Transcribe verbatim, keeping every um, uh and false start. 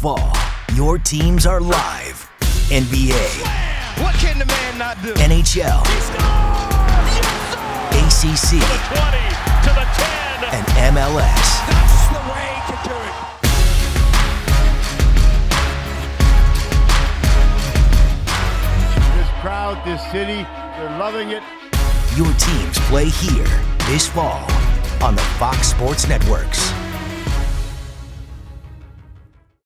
fall, your teams are live. N B A. What can the man not do? N H L. A C C. To the twenty, to the ten. And M L S. That's the way to do it. This crowd, this city, they're loving it. Your teams play here this fall on the Fox Sports Networks.